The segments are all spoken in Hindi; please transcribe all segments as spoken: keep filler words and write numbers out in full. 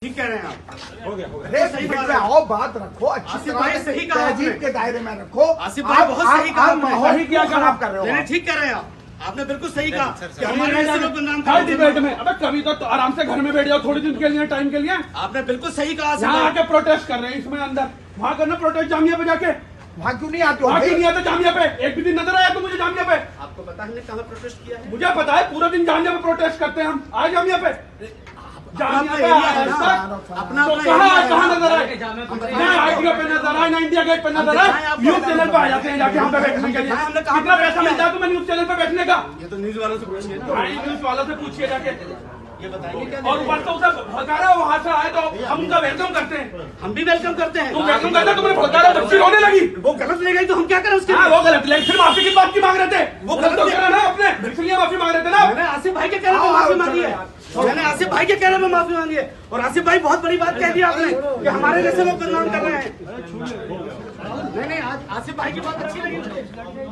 ठीक कह रहे हैं आप। हो गया हो गया सही बात है। आओ बात रखो, अच्छी भाई सही कहा, तहजीब के दायरे में रखो। आसिफ भाई बहुत सही कहा, माहौल ही क्या खराब कर रहे हो। ठीक कह रहे हैं आप, आपने बिल्कुल सही कहा कि हमारे ऐसे लोग बदनाम हर डिबेट में अबे कभी तो आराम से घर में बैठ जाओ थोड़ी दिन के लिए, टाइम के लिए। आपने बिल्कुल सही कहा। यहाँ आके प्रोटेस्ट कर रहे हैं, इसमें अंदर वहाँ करना प्रोटेस्ट जामिया पे जाके। वहाँ क्यों नहीं आते? वहाँ क्यों नहीं आते जामिया पे? एक भी दिन नजर आया तो मुझे जामिया पे? आपको पता है कहाँ प्रोटेस्ट किया है? मुझे पता है, पूरा दिन जामिया पे प्रोटेस्ट करते हैं हम। आए जामिया पे, जामिया पे अपना कहाँ कहाँ नजर आए? ना आईटीओ पे नजर आए, ना इंडिया गेट पे नजर आए। न्यूज चैनल पे आ जाते हैं जाके यहाँ पे बैठने के लिए। कितना पैसा मिलता है तुम्हें न्यूज चैनल पे बैठने का? ये तो न्यूज वालों से पूछिए ना। भाई न्यूज वालों से पूछिए जाके, ये बताएंगे क्या? और ऊपर तो उसे भड़का रहा है, वहाँ से आए तो हम उनका वेलकम करते हैं। हम भी वेलकम करते हैं। तुम वेलकम करते हो, तुम्हें भड़का रहा, बच्ची रोने लगी। वो गलत ले गई तो हम क्या करें उसके? हाँ वो गलत ले, फिर माफी किस बात की मांग रहे थे? वो गलत तो करा ना अपने, इसलिए माफी मांग रहे थे ना। मैंने आसिफ भाई के कहने पे माफी मांगी है। मैंने आसिफ भाई के कहने पे माफी मांगी है। और आसिफ भाई बहुत बड़ी बात कह दी आपने कि हमारे जैसे लोग बदनाम कर रहे हैं। नहीं नहीं, आज आसिफ भाई की बात अच्छी लगी मुझे।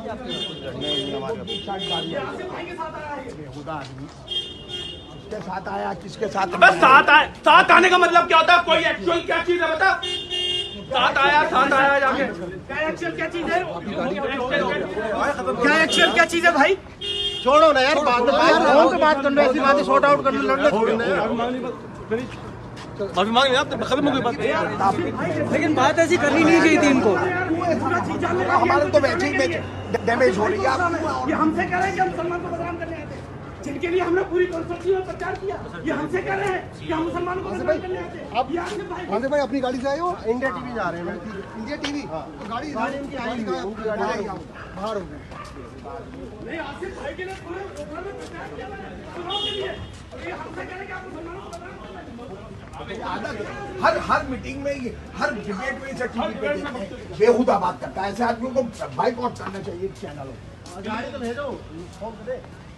आसिफ भाई के साथ आया है। किसके साथ आया, किसके साथ? बस साथ आए, साथ आने का मतलब क्या होता है? कोई एक्चुअल क्या चीज है बता? साथ आया, साथ आया जाके क्या एक्चुअल क्या चीज है? क्या एक्चुअल क्या चीज है भाई? छोड़ो ना यार, बात फोन पे बात करना, ऐसी बातें सॉर्ट आउट करने लड़ना छोड़ो ना यार। माफी मांग लिया, खत्म हो गई बात। लेकिन बात ऐसी करनी नहीं चाहिए थी इनको। हमारे तो वैसे ही डैमेज हो रही है। ये हमसे कह रहे हैं कि हम सलमान को बदनाम करने आते हैं, जिनके लिए हमने पूरी कॉन्स्टिट्यूशन में प्रचार किया। ये हमसे कह रहे हैं कि हम मुसलमानों को बदनाम करने आते हैं। आप आसिफ भाई अपनी गाड़ी से आए हो? इंडिया टीवी जा रहे हैं। इंडिया टीवी तो गाड़ी गाड़ी इनकी आई बाहर हो गई। नहीं, आसिफ भाई के लिए पूरे ऊपर में प्रचार किया मैंने चुनाव के लिए। ये हमसे कह रहे हैं कि आप मुसलमानों को बदनाम करने आते हैं। हर हर मीटिंग में ये, हर डिबेट में इसे टीवी पे देखते हैं, बेहुदा बात करता है। ऐसे आदमियों को बाइकआउट करना चाहिए चैनलों। गाड़ी तो भेजो।